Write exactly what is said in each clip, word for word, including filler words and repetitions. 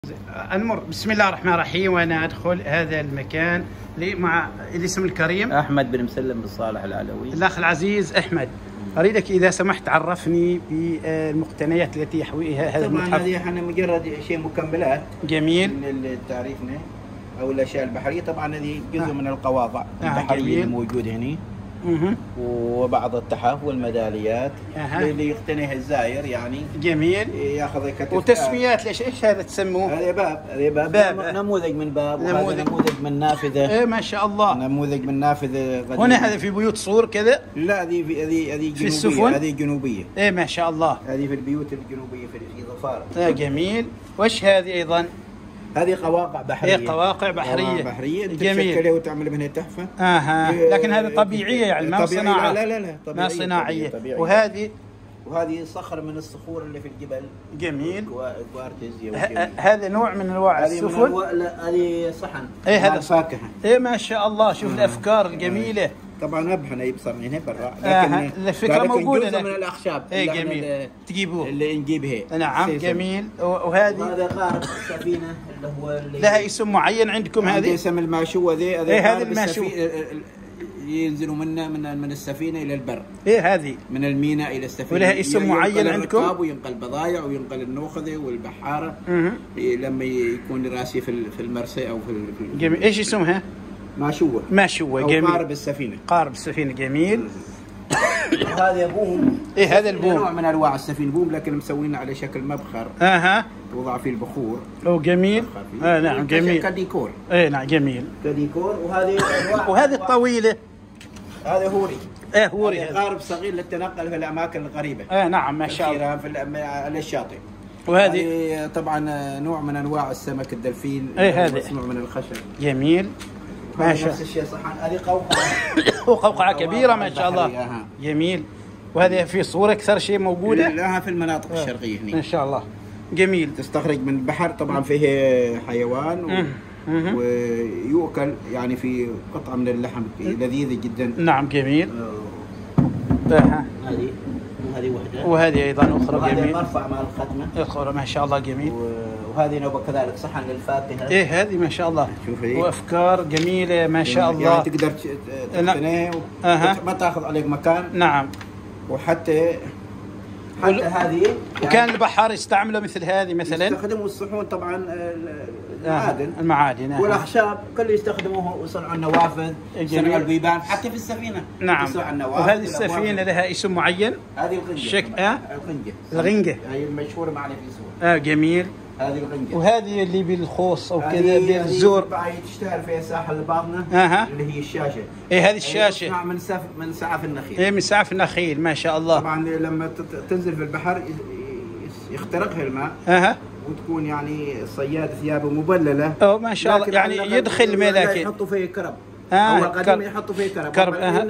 نمر بسم الله الرحمن الرحيم وانا ادخل هذا المكان مع الاسم الكريم احمد بن مسلم بن صالح العلوي. الاخ العزيز احمد، اريدك اذا سمحت عرفني بالمقتنيات التي يحويها هذا المتحف. طبعا هذه احنا مجرد شيء مكملات جميل من تعريفنا او الاشياء البحريه. طبعا هذه جزء آه. من القواقع آه البحريه الموجود هنا، مه. وبعض التحف والميداليات آه. اللي يقتنيها الزائر يعني. جميل. ياخذ كتف. وتسميات ليش ايش هذا تسموه؟ هذا باب، هذا باب, باب. نموذج من باب، نموذج. وهذا نموذج من نافذه. ايه ما شاء الله. نموذج من نافذه قديمة. هنا هذا في بيوت صور كذا؟ لا هذه في هذه هذه في السفن؟ هذه جنوبيه. ايه ما شاء الله. هذه في البيوت الجنوبيه في في ظفار. آه جميل. وش هذه ايضا؟ هذه قواقع بحريه. ايه قواقع بحريه. قواقع بحريه جميل. تشكلها وتعمل منها تحفه. اها لكن هذه طبيعيه يعني ما صناعه. لا لا لا طبيعية. ما صناعيه. طبيعية. وهذه وهذه صخر من الصخور اللي في الجبل. جميل. كوارتيزيا. هذا نوع من انواع السفن. لا هذه صحن. ايه هذا فاكهه. ايه ما شاء الله. شوف آه. الافكار الجميله. طبعا نبحنا يبصرنا برا، لكن آه. الفكره موجوده جزء من الاخشاب. ايه جميل تجيبوه اللي نجيبها. نعم جميل. وهذه وهذا قارب السفينه اللي هو اللي لها اسم معين عندكم؟ هذه اسم الماشوه ذي. ايه هذه الماشوه ينزلوا منا من من السفينه الى البر. ايه هذه من الميناء الى السفينه. ولها اسم معين عندكم؟ وينقل بضائع وينقل النوخذه والبحاره. اها لما يكون راسي في في المرسى او في جميل. ايش اسمها؟ ماشوه. ماشوه جميل. قارب السفينه. قارب السفينه جميل. هذا بوم. ايه هذا البوم نوع من انواع السفينه بوم، لكن مسوينه على شكل مبخر. اها توضع فيه البخور. او جميل. اه نعم جميل. كديكور. ايه نعم جميل. كديكور. وهذه وهذه الطويله هذا هوري. ايه هوري. قارب صغير للتنقل في الاماكن القريبه. ايه نعم ما شاء الله. في على الشاطئ. وهذه طبعا نوع من انواع السمك الدلفين. ايه هذا مصنوع من الخشب. جميل ما شاء الله. نفس الشيء صحن. هذه قوقعه. وقوقعه كبيره ما شاء الله. جميل. وهذه في صور اكثر شيء موجوده؟ لها في المناطق الشرقيه هنا ان شاء الله. جميل. تستخرج من البحر. طبعا فيه حيوان و... ويؤكل يعني في قطعه من اللحم لذيذه جدا. نعم جميل. هذه وهذه وحده. وهذه ايضا اخرى جميل. مرفع مع الختمه. اخرى ما شاء الله جميل. وهذه نوبه كذلك صحن للفاكهه. ايه هذه ما شاء الله. شوفي. وافكار جميله ما شاء الله. يعني تقدر تقتنيه أه. ما تاخذ عليك مكان. نعم. وحتى حتى وال... هذه يعني وكان البحار يستعملوا مثل هذه مثلا؟ يستخدموا الصحون طبعا المعادن. آه. المعادن آه. والاخشاب كله يستخدموه وصنعوا النوافذ، صنعوا البيبان، حتى في السفينه. نعم. وهذه السفينه لها اسم معين؟ هذه الغنجه. شك... آه؟ الغنجه. الغنجه. هي المشهوره معنا في سوريا. اه جميل. هذه الغنجه. وهذه اللي بالخوص او كذا بالزور. هذه تشتهر في ساحل الباطنه. اها. اللي هي الشاشه. ايه هذه الشاشه. نوع من سعف من سعف النخيل. ايه من سعف النخيل ما شاء الله. طبعا لما تنزل في البحر يخترقها الماء. اها. وتكون يعني الصياد ثيابه مبلله. اوه ما شاء الله. يعني يدخل الماء لكن يحطوا فيه كرب. اه اول قديم يحطوا فيه كرب. كرب اها.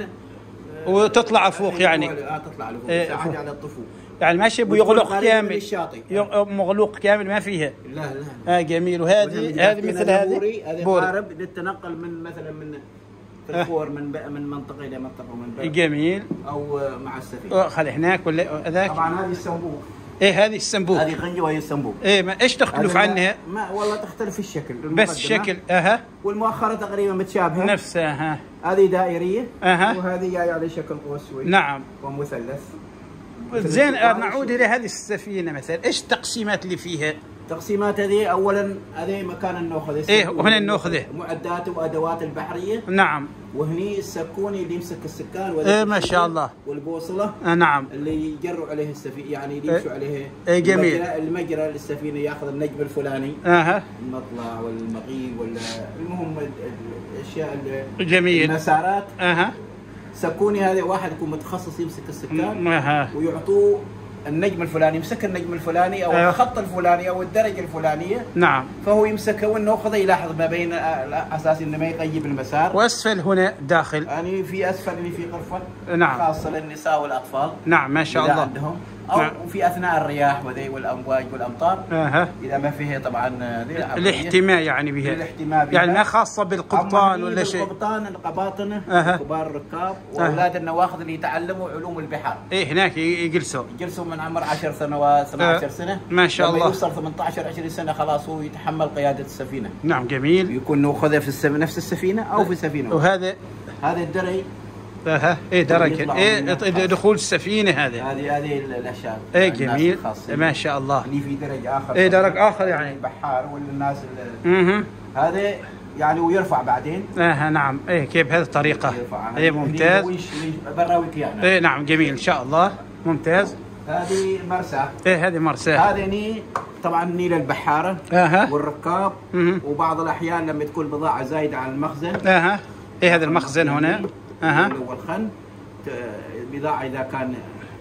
وتطلع فوق يعني. اه تطلع لفوق. إيه تساعد على الطفو. يعني ماشي بيغلق كامل. آه. مغلوق كامل ما فيها. لا لا. اه جميل. وهذه هذه مثل هذه هذه قارب للتنقل من مثلا من في الفور من من منطقه الى منطقه من بلد. جميل. او مع السفينه. خلي هناك ولا ذاك. طبعا هذه السنبوك. ايه هذه السنبوك. هذه غنجه وهي السنبوك. ايه ما ايش تختلف عنها؟ ما والله تختلف في الشكل. بس الشكل. اها. والمؤخره تقريبا متشابهه. نفسها. هذه دائريه. اها. وهذه جايه على شكل قوس سويد. نعم. ومثلث. زين نعود الى هذه السفينه مثلا، ايش التقسيمات اللي فيها؟ تقسيمات هذه اولا هذه مكان النوخذه. ايه وهنا النوخذه. معدات وادوات البحريه. نعم. وهني السكوني اللي يمسك السكان. ايه ما شاء الله. والبوصله. آه نعم. اللي يجروا عليه السفينه يعني اللي يمشوا عليه. ايه جميل. المجرى للسفينه ياخذ النجم الفلاني. اها. المطلع والمغيب ولا المهم الاشياء. جميل. المسارات. اها. سكوني هذا واحد يكون متخصص يمسك السكان. اها. ويعطوه النجم الفلاني، يمسك النجم الفلاني او أه. الخط الفلاني او الدرجه الفلانيه. نعم. فهو يمسكه والنوخذه يلاحظ ما بين اساس انه ما يغيب المسار. واسفل هنا داخل. يعني في اسفل اللي في غرفه. نعم. خاصه للنساء والاطفال. نعم ما شاء الله. عندهم او نعم. في اثناء الرياح وذي والامواج والامطار. اها اذا ما فيها طبعا الاحتماء يعني بها، الاحتماء بها. يعني ما خاصه بالقبطان ولا شيء؟ القبطان القباطنه أه. كبار الركاب واولاد النواخذ اللي يتعلموا علوم البحار. ايه هناك يجلسوا يجلسوا من عمر عشر سنوات اثنتي عشرة سنه ما شاء الله. لما يوصل ثمانية عشر عشرين سنه خلاص هو يتحمل قياده السفينه. نعم جميل. يكون ناخذها في السف... نفس السفينه او في سفينه. وهذا هذا الدري. اها ايه درجه ايه دخول السفينه هذه. هذه هذه الاشياء. ايه جميل ما شاء الله. اللي في درج اخر. ايه درج اخر يعني. البحار ولا الناس اللي هذا يعني ويرفع بعدين. اها نعم ايه كيف بهذه الطريقه. ايه ممتاز. براويك يعني. ايه نعم جميل ان شاء الله ممتاز. هذه مرساه. ايه هذه مرساه. هذه ني طبعا نيل البحاره. اها. والركاب. مه. وبعض الاحيان لما تكون بضاعه زايده عن المخزن. اها. ايه هذا المخزن هنا. اها. اللي هو الخن. بضاعه اذا كان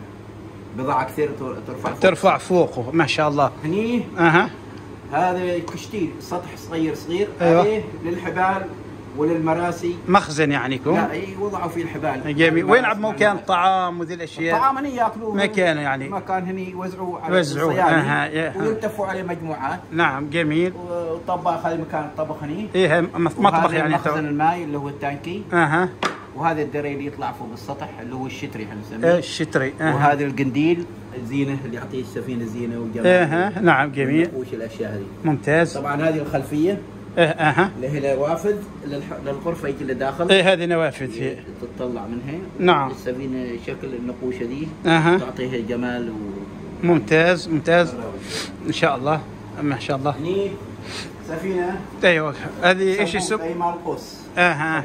بضاعه كثير ترفع فوق. ترفع فوقه ما شاء الله. هني. اها. هذا كشتيل سطح صغير صغير. أيوة. هذه للحبال وللمراسي. مخزن يعني يكون؟ لا اي وضعوا فيه الحبال. جميل. وين عب مكان الطعام وذي الاشياء؟ الطعام هني ياكلوه. مكان يعني. مكان هني يوزعوه على يوزعوه. الصيادين ويلتفوا عليه مجموعات. نعم جميل. وطبخ هذا مكان الطبخ هني. ايه مطبخ يعني. مخزن الماء اللي هو التانكي. اها. وهذا الدري اللي يطلع فوق السطح اللي هو الشتري احنا نسميه. ايه الشتري. أه. وهذا القنديل الزينه اللي يعطيه السفينه زينه وجمال. اها نعم جميل. وش الاشياء هذه. ممتاز. طبعا هذه الخلفيه. ايه اها. اللي هي نوافذ للغرفه يجي اللي داخل. ايه هذه نوافذ فيه. تطلع منها. نعم. السفينه شكل النقوشه دي. اها. تعطيها جمال و... ممتاز ممتاز ان شاء الله ما شاء الله. هني سفينه. ايوه هذه ايش اسمها؟ اي مالقوس. اها.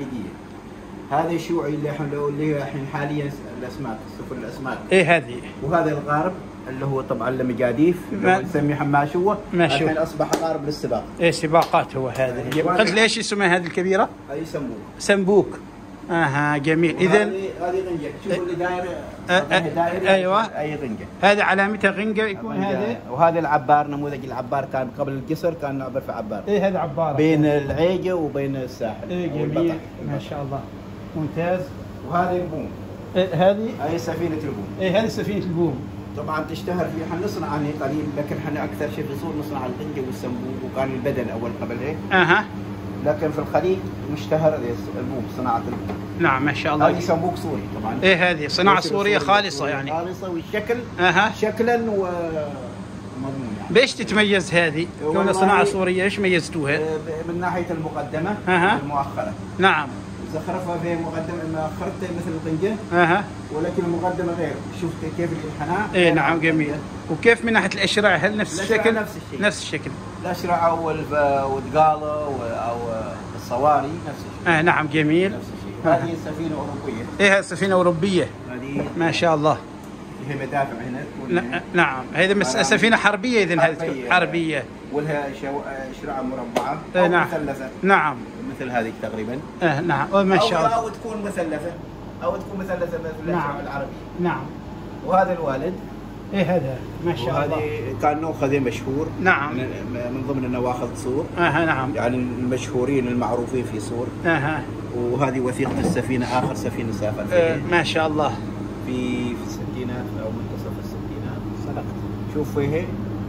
هذا الشيوعي اللي احنا اللي هي الحين حاليا الاسماك سفن الاسماك. ايه هذه. وهذا الغارب اللي هو طبعا المجاديف اللي نسميه حماشوه. ماشوه. الحين اصبح غارب للسباق. ايه سباقات هو هذا. قلت ليش اسمها هذه الكبيره؟ هذه سمبوك. سمبوك. اها جميل. اذا هذه هذه غنجه. شوفوا اللي داير دايره. ايوه. اي غنجه. هذه علامتها غنجه يكون هذا. وهذا العبار نموذج العبار كان قبل القصر كان نعبر في عبار. ايه هذا عباره. بين العيجه وبين الساحل. ايه جميل ما شاء الله. ممتاز. وهذه البوم. إيه هذه؟ هي سفينة البوم. ايه هذه سفينة البوم. طبعا تشتهر في احنا نصنع عنها قليل لكن احنا اكثر شيء في صور نصنع الغنجة والسمبوك وكان البدن اول قبل هيك. اها. لكن في الخليج مشتهر البوم صناعة البوم. نعم ما شاء الله. هذه سمبوك سوري طبعا. ايه هذه صناعة سورية خالصة يعني. خالصة والشكل. اها. شكلا و مضمون يعني. بايش تتميز هذه؟ كونها صناعة سورية ايش ميزتوها؟ من ناحية المقدمة. اها. المؤخرة. نعم. زخرفها في مقدمة مؤخرتها مثل القنجة. اها. ولكن المقدمة غير، شوف كيف الانحناء. ايه نعم جميل. وكيف من ناحية الاشراع هل نفس الشكل؟ نفس الشيء. نفس الشكل. الاشرعة والدقالة او الصواري نفس الشيء. اه نعم جميل. نفس الشيء. هذه سفينة أوروبية. ايه سفينة أوروبية. هذه ما شاء الله. هي مدافع هنا. نعم هذه سفينة حربية إذن هذه حربية. ولها شراع مربعة أو إيه نعم. مثلثة. نعم. مثل هذه تقريبا. اه نعم ما شاء الله. أو تكون مثلثة أو تكون مثلثة مثل نعم. الشراع العربي. نعم. وهذا الوالد. ايه هذا ما شاء الله. وهذه كان نوخذ مشهور. نعم. من ضمن النواخذ صور. اها نعم. يعني المشهورين المعروفين في صور. اها. وهذه وثيقة السفينة آخر سفينة سافر فيها. اه ما شاء الله. في في الستينات أو منتصف الستينات. صدقت. شوف فيه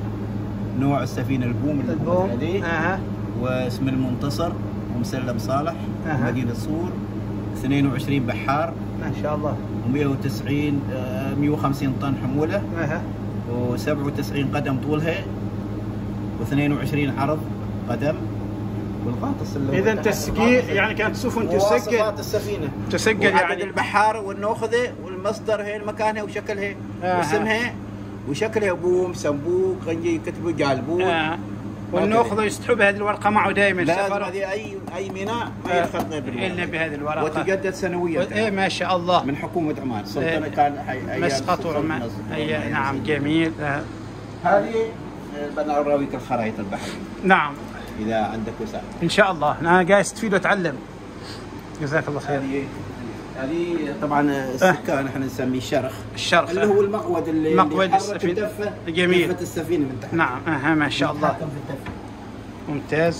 نوع السفينة البوم. البوم. هذه. اها. واسم المنتصر ومسلم صالح. أه. مدينة صور. اثنين وعشرين بحار. ما شاء الله. ومئة وتسعين مئة وخمسين طن حمولة. اها. وسبعة وتسعين قدم طولها. واثنين وعشرين عرض قدم. والغاطس اللي اذا تسجيل يعني كانت سفن تسجل. مواصفات السفينه. تسجل يعني. يعني البحار والنوخذه والمصدر هي مكانها وشكلها. آه. واسمها وشكلها بوم سمبوك غنجي يكتبوا جالبون. آه. والنوخذه يسحب هذه الورقه معه دائما. لازم هذه اي اي ميناء ما يخط غير بالورقه. الا بهذه الورقه. وتجدد سنويا. ايه ما شاء الله. من حكومه عمان. سلطنه إيه. كان ايام مسقط عمان. اي نعم جميل. آه. هذه بنراويك الخرائط البحريه. نعم. اذا عندك وسائل. ان شاء الله انا قاعد استفيد واتعلم. جزاك الله خير. هذه هذه طبعا السكان احنا نسميه الشرخ. الشرخ اللي هو المقود اللي مقود السفينه. جميل. دفة السفينه من تحت. نعم اها ما شاء الله. ممتاز.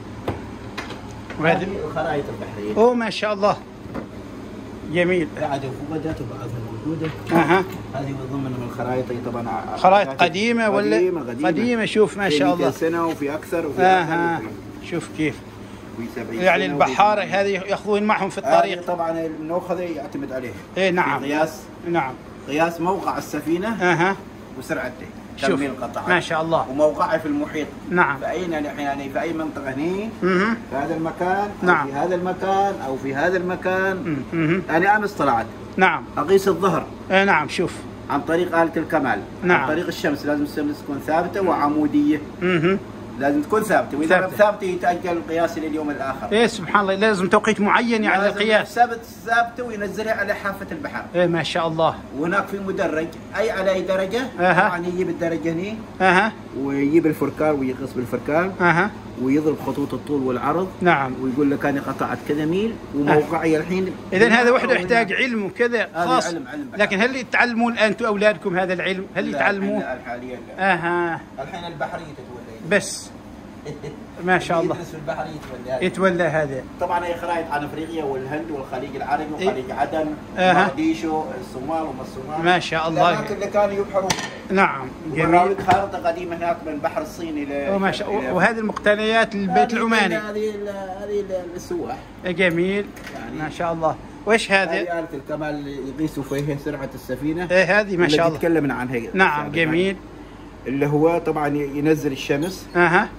وهذه الخرائط البحريه. اوه ما شاء الله. جميل. قاعد وفوقته بعضهم. موجوده. اها هذه ضمن من الخرائط طبعا. خرائط قديمه ولا قديمه قديمه, قديمة. شوف ما شاء الله. في سنه وفي اكثر وفي اها أكثر شوف كيف وفي يعني البحاره هذه ياخذون معهم في الطريق. طبعا المنوخذه يعتمد عليها. اي نعم. قياس نعم قياس موقع السفينه اها وسرعته. شوف ما شاء الله. وموقعه في المحيط. نعم. في اي يعني في اي منطقه هني اها في هذا المكان أو نعم. في هذا المكان او في هذا المكان. اها انا امس طلعت. نعم. اقيس الظهر. اي نعم شوف. عن طريق آلة الكمال. نعم. عن طريق الشمس لازم الشمس تكون ثابته وعموديه. اها لازم تكون ثابته، واذا ما ثابته يتاجل القياس الى اليوم الاخر. ايه سبحان الله، لازم توقيت معين يعني للقياس. ثابت ثابته وينزلها على حافه البحر. ايه ما شاء الله. وهناك في مدرج اي على اي درجه. اها طبعا يجيب الدرجه هني. اها ويجيب الفركار ويقص بالفركار. اها ويضرب خطوط الطول والعرض. نعم. ويقول لك انا قطعت كذا ميل وموقعي الحين. اذا هذا وحده يحتاج علم وكذا خاص. علم علم لكن هل يتعلمون انتم اولادكم هذا العلم؟ هل يتعلمون؟ لا حاليا لا. اها الحين البحريه تتولى بس ما شاء الله. يدرس في البحريه يتولى. يتولى هذا. طبعا هي خرائط عن افريقيا والهند والخليج العربي وخليج عدن أه. ومقديشو الصومال وما الصومال. ما شاء الله. الاماكن اللي كانوا يبحرون. نعم جميل. خارطه قديمه هناك من البحر الصيني الى وما شاء الله. وهذه المقتنيات البيت العماني. هذه هذه السواح. جميل يعني ما شاء الله. وايش هذه؟ هذه آلة الكمال يقيسوا فيها سرعه السفينه. ايه هذه ما شاء الله. تكلمنا عنها. نعم جميل. اللي هو طبعا ينزل الشمس. اها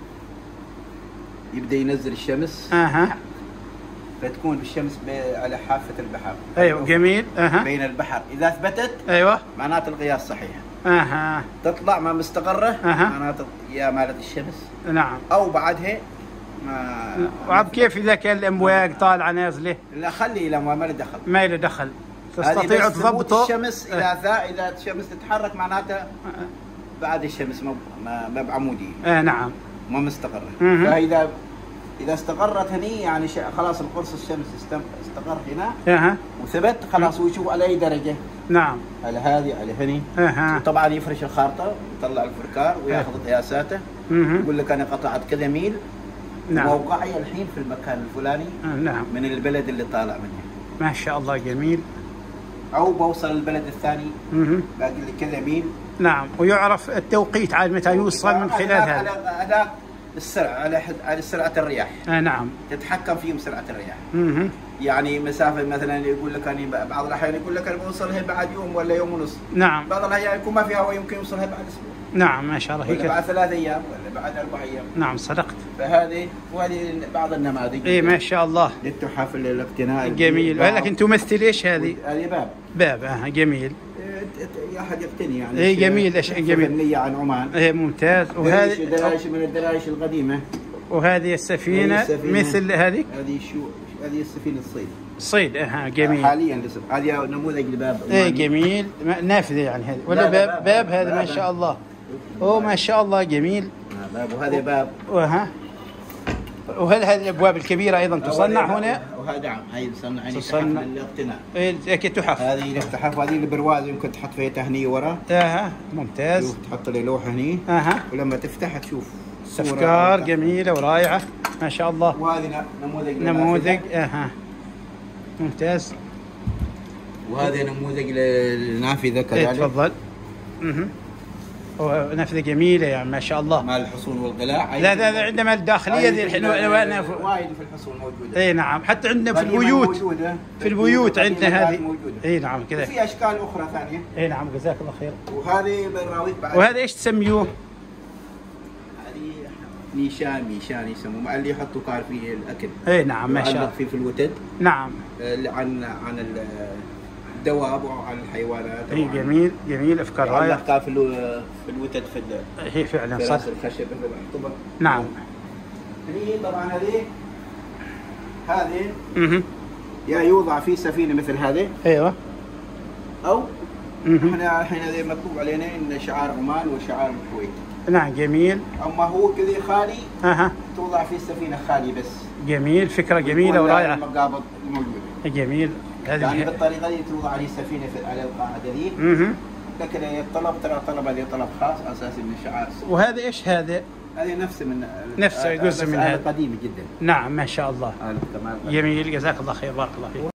يبدا ينزل الشمس. اها فتكون الشمس على حافه البحر. ايوه جميل. اها بين البحر اذا اثبتت ايوه معناته القياس صحيح. اها تطلع ما مستقره. أها. معناته يا مالت الشمس. نعم. او بعدها ما. وعب كيف اذا كان الامواج طالعه نازله؟ لا خلي الى ما له دخل. ما له دخل. تستطيع تضبطه. الشمس اذا ذا اذا الشمس تتحرك معناته بعد الشمس ما ما بعموديه. اه نعم. ما مستقره. مه. فاذا اذا استقرت هني يعني خلاص القرص الشمس استقر هنا. اها وثبت خلاص ويشوف على اي درجه. نعم. على هذه على هني. اها طبعا يفرش الخارطه ويطلع الفركار وياخذ قياساته. يقول لك انا قطعت كذا ميل. نعم. موقعي الحين في المكان الفلاني. آه نعم. من البلد اللي طالع منه. ما شاء الله جميل. او بوصل البلد الثاني. اها باقي لي كذا ميل. نعم. ويعرف التوقيت عاد متى يوصل من خلال هذا. هذا السرعه على على سرعه الرياح. آه نعم. تتحكم فيهم سرعه الرياح. اها يعني مسافه مثلا يقول لك انا بعض الاحيان يقول لك انا بوصلها بعد يوم ولا يوم ونص. نعم. بعض الاحيان يكون ما في هواء يمكن يوصلها بعد اسبوع. نعم ما شاء الله. ولا بعد ثلاث ايام ولا بعد اربع ايام. نعم صدقت. فهذه وهذه بعض النماذج. اي ما شاء الله. للتحف الاقتناء. جميل. ولكن تمثل ايش هذه؟ هذه باب. باب اه جميل. احد يقتني يعني. اي جميل ايش جميل. فنيه عن عمان. اي ممتاز. وهذه درايش من الدرايش القديمه. وهذه السفينه, السفينة مثل هذه؟ هذه شو هذه السفينه الصيد. صيد اها جميل. حاليا لسه هذه نموذج لباب. اي جميل نافذه يعني هذه ولا باب باب, باب هذا ما شاء الله. اوه ما شاء الله جميل. باب وهذا باب. وها وهل هذه الابواب الكبيره ايضا تصنع هنا؟ وهذا نعم هي تصنع يعني تصنع للاقتناء. اي تحف. هذه للتحف وهذه البرواز يمكن تحط فيها تهنيه ورا. اها ممتاز. شوف تحط لي لوحه هني. اها ولما تفتح تشوف افكار جميله ورائعه ما شاء الله. وهذه نموذج نموذج اها ممتاز. وهذا نموذج للنافذه كذلك. ايه تفضل. اها نافذه جميله يعني ما شاء الله. مال الحصون والقلاع. لا لا لا عندنا مال الداخليه ذي الحين وايد في الحصون موجوده. اي نعم حتى عندنا في البيوت. في البيوت عندنا هذه. اي نعم كذا. في اشكال اخرى ثانيه. اي نعم جزاك الله خير. وهذه براويك بعد. وهذا ايش تسميوه؟ هذه نيشان نيشان يسموه مع اللي يحطوا كار فيه الاكل. اي نعم ما شاء الله. في في الوتد. نعم. عن عن الدواب وعن الحيوانات. اي جميل جميل افكار رائعه. كار في في الوتد في هي فعلا في صح. راس الخشب الطبق. نعم. هي طبعا هذه هذه اها يا يوضع في سفينه مثل هذه. ايوه. او احنا الحين هذه مكتوب علينا ان شعار عمان وشعار الكويت. نعم جميل. اما هو كذا خالي. اها توضع في السفينه خالي بس. جميل فكره جميله ورائعه. المقابض الموجوده. جميل. هذه يعني بالطريقه دي توضع عليه سفينه في على القاعده دي. اها لكن الطلب ترى طلب هذه طلب خاص اساسي من الشعار. وهذا ايش هذا؟ هذه نفس من نفس جزء من هذا. قديمه جدا. نعم ما شاء الله. آلة كمال. جميل جزاك الله خير بارك الله فيك.